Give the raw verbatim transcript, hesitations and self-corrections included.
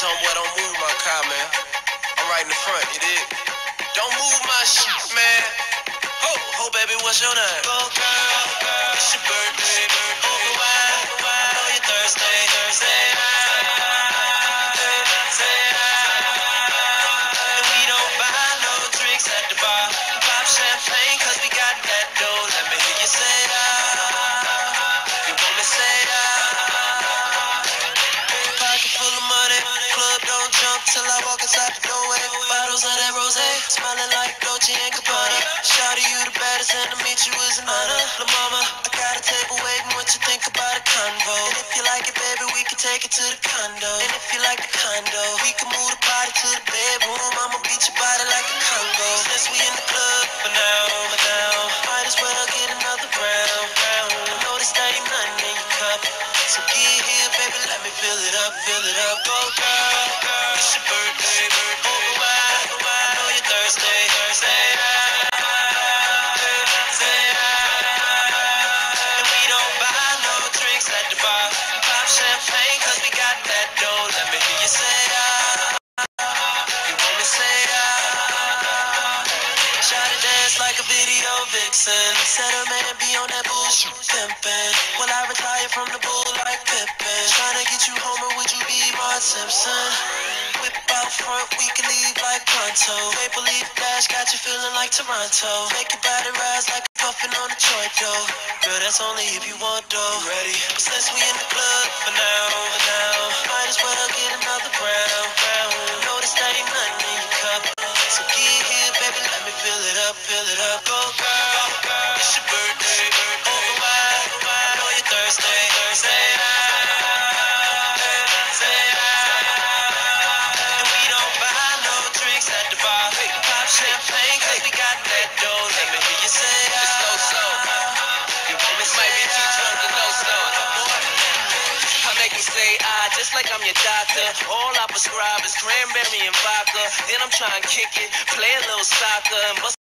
homeboy, don't move my car, man. I'm right in the front, you dig? Don't move my shit, man. Ho, ho, baby, what's your name? Go, girl, girl, it's your birthday. Open wide, I know you're thirsty. Say hi, say hi. And we don't buy no drinks at the bar. Pop champagne, cause we got that dough. Let me hear you say ah. You want me say ah. Pocket full of money, club don't jump till I walk inside the doorway. Bottles of that rosé, smiling like Dolce and Gabbana. Shawty, you the baddest, and to meet you is an honor. La mama, I got a table waiting. What you think about a convo? And if you like it, baby, we can take it to the condo. And if you like the condo, we can move the party to the bedroom. I'ma beat your body like a Congo. Since we in the club for now, for now, might as well get another round, round. Notice there ain't nothing in your cup, so get here, baby, let me fill it up, fill it up. Go, girl, girl, it's your birthday, birthday. Open wide, I know you're thirsty, thirsty. Say hi, and we don't buy no drinks at the bar. Pop champagne, cause we got that dough. Let me hear you say ah. You want me say ah. Shawty dance like a video vixen. Said her man be on that bullshit pimpin'. Will I retire from the bull like Pippin? Tryna get you home or would you be Mark Simpson? Whip out front, we can leave like pronto. Maple leaf dash got you feeling like Toronto. Make your body rise like a puffin' on a joint dough. Girl, that's only if you want dough. Ready? But since we in the club for now, for now, might as well get another round, round. Notice there ain't nothing in your cup, so get here, baby, let me fill it up, fill it up. Go, girl, girl, it's your birthday, birthday. Open wide, I know you're thirsty, thirsty. Say hi, say hi. And we don't buy no drinks at the bar. Pop champagne, cause we got that dough. Let me hear you say ah. It's low slow. You want me might be too drunk to know slow. I make me say ah, just like I'm your doctor. All I prescribe is cranberry and vodka. Then I'm trying to kick it, play a little soccer, and bust